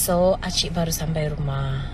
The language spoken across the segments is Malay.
So Acik baru sampai rumah.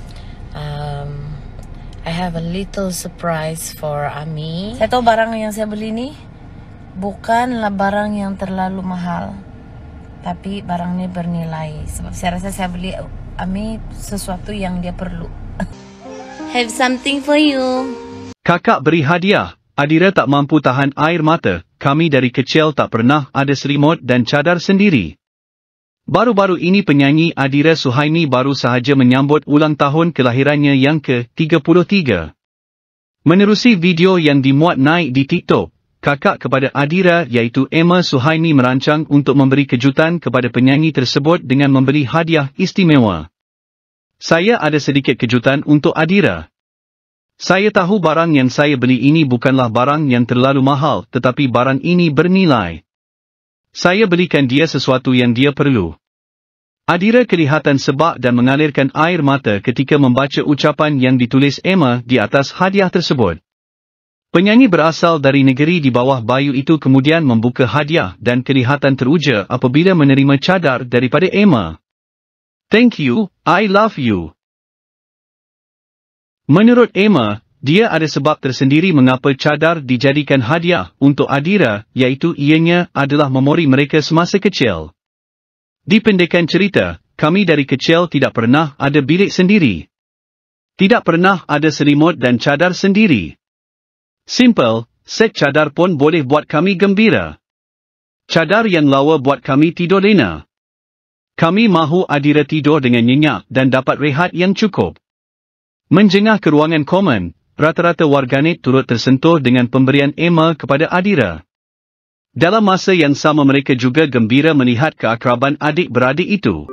I have a little surprise for Ami. Saya tahu barang yang saya beli ni bukanlah barang yang terlalu mahal, tapi barang ni bernilai. Sebab saya rasa saya beli Ami sesuatu yang dia perlu. Have something for you. Kakak beri hadiah. Adira tak mampu tahan air mata. Kami dari kecil tak pernah ada selimut dan cadar sendiri. Baru-baru ini penyanyi Adira Suhaimi baru sahaja menyambut ulang tahun kelahirannya yang ke-33. Menerusi video yang dimuat naik di TikTok, kakak kepada Adira iaitu Emma Suhaimi merancang untuk memberi kejutan kepada penyanyi tersebut dengan membeli hadiah istimewa. Saya ada sedikit kejutan untuk Adira. Saya tahu barang yang saya beli ini bukanlah barang yang terlalu mahal, tetapi barang ini bernilai. Saya belikan dia sesuatu yang dia perlu. Adira kelihatan sebab dan mengalirkan air mata ketika membaca ucapan yang ditulis Emma di atas hadiah tersebut. Penyanyi berasal dari negeri di bawah bayu itu kemudian membuka hadiah dan kelihatan teruja apabila menerima cadar daripada Emma. Thank you, I love you. Menurut Emma, dia ada sebab tersendiri mengapa cadar dijadikan hadiah untuk Adira, iaitu ianya adalah memori mereka semasa kecil. Dipendekkan cerita, kami dari kecil tidak pernah ada bilik sendiri. Tidak pernah ada selimut dan cadar sendiri. Simple, set cadar pun boleh buat kami gembira. Cadar yang lawa buat kami tidur lena. Kami mahu Adira tidur dengan nyenyak dan dapat rehat yang cukup. Menjengah ke ruangan komen, rata-rata warganet turut tersentuh dengan pemberian Emma kepada Adira. Dalam masa yang sama mereka juga gembira melihat keakraban adik-beradik itu.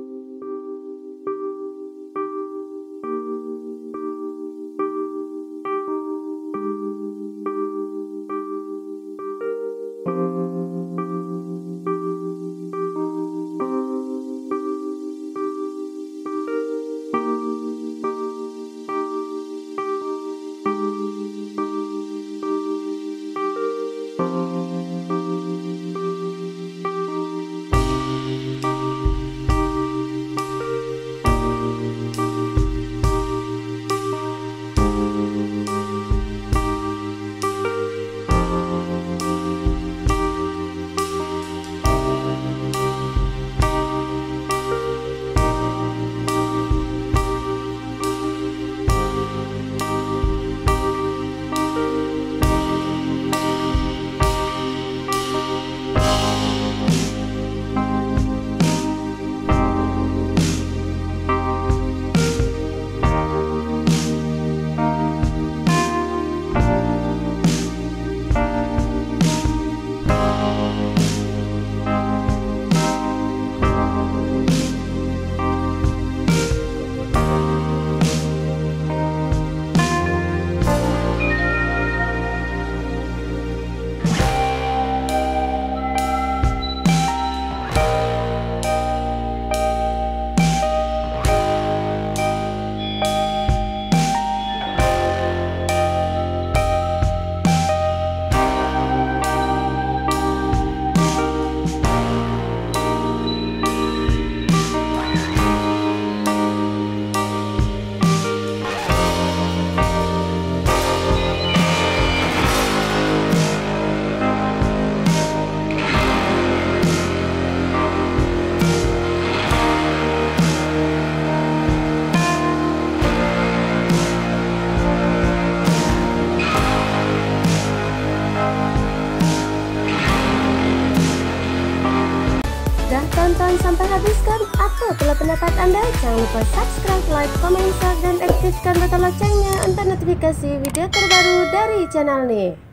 Tonton sampai habis kan? Apalah pendapat anda? Jangan lupa subscribe, like, komen, share, dan aktifkan button loncengnya untuk notifikasi video terbaru dari channel ini.